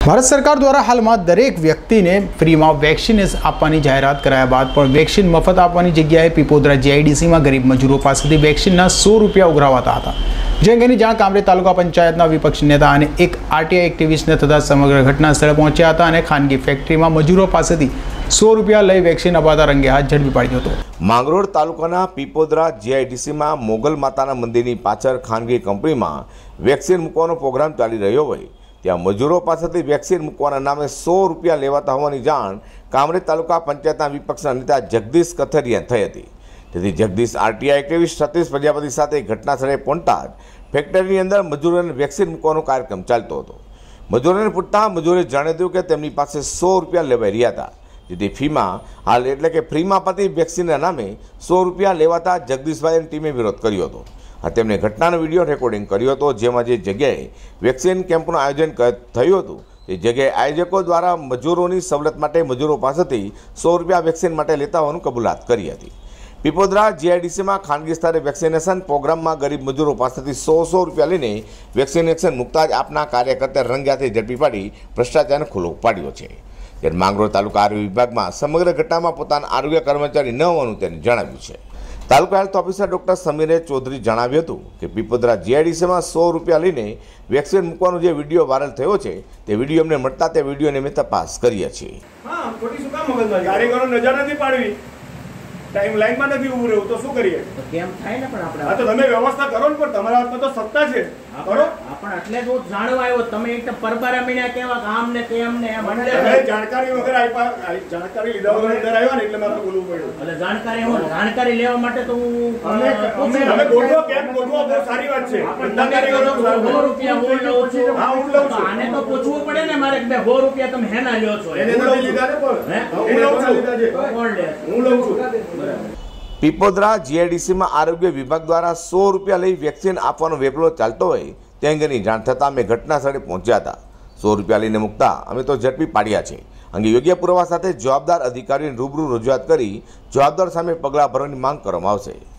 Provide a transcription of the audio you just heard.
ભારત સરકાર દ્વારા હાલમાં દરેક વ્યક્તિને ફ્રીમાં વેક્સિન આપવાની જાહેરાત કરાયા બાદ પણ વેક્સિન મફત આપવાની જગ્યાએ પીપોદરા જીઆઈડીસીમાં ગરીબ મજૂરો પાસેથી વેક્સિનના 100 રૂપિયા ઉઘરાવાતા હતા। જે અંગેની જાણ કામરેજ તાલુકા પંચાયતના વિપક્ષી નેતા અને એક આરટીઆઈ એક્ટિવિસ્ટને થતાં સમગ્ર ઘટના સ્થળે પહોંચ્યા હતા અને ખાનગી ફેક્ટરીમાં મજૂરો પાસેથી 100 રૂપિયા લઈ વેક્સિન અપાતા રંગે હાથ ઝડપી પાડ્યો હતો। માંગરોળ તાલુકાના પીપોદરા જીઆઈડીસીમાં મોગલ માતાના મંદિરની પાછળ ખાનગી કંપનીમાં વેક્સિન મૂકવાનો પ્રોગ્રામ ચાલી રહ્યો હોય ત્યાં મજૂરો પાસેથી વેક્સિન મૂકવાના નામે 100 રૂપિયા લેવાતા હોવાની જાણ કામરેજ તાલુકા પંચાયતના વિપક્ષના નેતા જગદીશ કથરિયા થઈ હતી। તેથી જગદીશ આરટીઆઈ એક્ટિવિસ્ટ સતીશ પ્રજાપતિ સાથે ઘટના સ્થળે પહોંચતા જ ફેક્ટરીની અંદર મજૂરોને વેક્સિન મૂકવાનો કાર્યક્રમ ચાલતો હતો। મજૂરોને પૂછતા મજૂરે જણાવ્યું કે તેમની પાસે 100 રૂપિયા લેવાઈ રહ્યા હતા, જેથી ફીમાં હાલ એટલે કે ફ્રીમાં આપતી વેક્સિનના નામે 100 રૂપિયા લેવાતા જગદીશભાઈની ટીમે વિરોધ કર્યો હતો। તેમણે ઘટનાનો વિડીયો રેકોર્ડિંગ કર્યો હતો, જેમાં જે જગ્યાએ વેક્સિન કેમ્પનું આયોજન થયું હતું તે જગ્યાએ આયોજકો દ્વારા મજૂરોની સવલત માટે મજૂરો પાસેથી 100 રૂપિયા વેક્સિન માટે લેતા હોવાનું કબૂલાત કરી હતી। પીપોદરા જીઆઈડીસીમાં ખાનગી સ્તરે વેક્સિનેશન પ્રોગ્રામમાં ગરીબ મજૂરો પાસેથી 100 રૂપિયા લઈને વેક્સિનેશન મૂકતા જ આપના કાર્યકર્તા રંગિયાથી ઝડપી પાડી ભ્રષ્ટાચારને ખુલ્લો પાડ્યો છે। ત્યારે માંગરોળ તાલુકા આરોગ્ય વિભાગમાં સમગ્ર ઘટનામાં પોતાના આરોગ્ય કર્મચારી ન હોવાનું તેને જણાવ્યું છે। તાલુકા હેલ્થ ઓફિસર ડોક્ટર સમીરે ચૌધરી જણાવ્યું હતું કે પીપોદરા જીઆઈડીસીમાં 100 રૂપિયા લઈને વેક્સિન મૂકવાનો જે વિડીયો વાયરલ થયો છે તે વિડીયો અમને મળતા તે વિડીયોને અમે તપાસ કરીએ છીએ। હા, ખોટી શું કામ મગજમારી? કારીગરો નજર નથી પાડવી, ટાઈમ લાઈનમાં નથી ઊભું રહેવું તો શું કરીએ? કેમ થાય ને, પણ આપણે હા તો તમે વ્યવસ્થા કરો ને, પણ તમારા હાથમાં તો સત્તા છે, કરો। પણ એટલે જ હું જાણવા આવ્યો, તમે એક પરબારા મીણ્યા કેવા આમ ને તેમ ને જાણકારી વગર આપ્યા, જાણકારી લીધા વગર અંદર આવ્યા ને એટલે મારે બોલવું પડ્યું। એટલે જાણકારી લેવા માટે તો તમે ગોઠવો, કેમ ગોઠવો, બહુ સારી વાત છે। રૂપિયા હું લઉં છું, હા હું લઉં છું, આને તો પૂછવું પડે ને મારે કે 100 રૂપિયા તમે હેના લ્યો છો? એને નથી લીધા ને, પણ હું લઉં છું, હું લઉં છું। પીપોદરા જીઆઈડીસીમાં આરોગ્ય વિભાગ દ્વારા 100 રૂપિયા લઈ વેક્સિન આપવાનો વેપલો ચાલતો હોય તે અંગેની જાણ થતાં અમે ઘટના સ્થળે પહોંચ્યા હતા। 100 રૂપિયા લઈને મૂકતા અમે તો ઝડપી પાડ્યા છે। અંગે યોગ્ય પુરાવા સાથે જવાબદાર અધિકારીઓને રૂબરૂ રજૂઆત કરી જવાબદાર સામે પગલાં ભરવાની માંગ કરવામાં આવશે।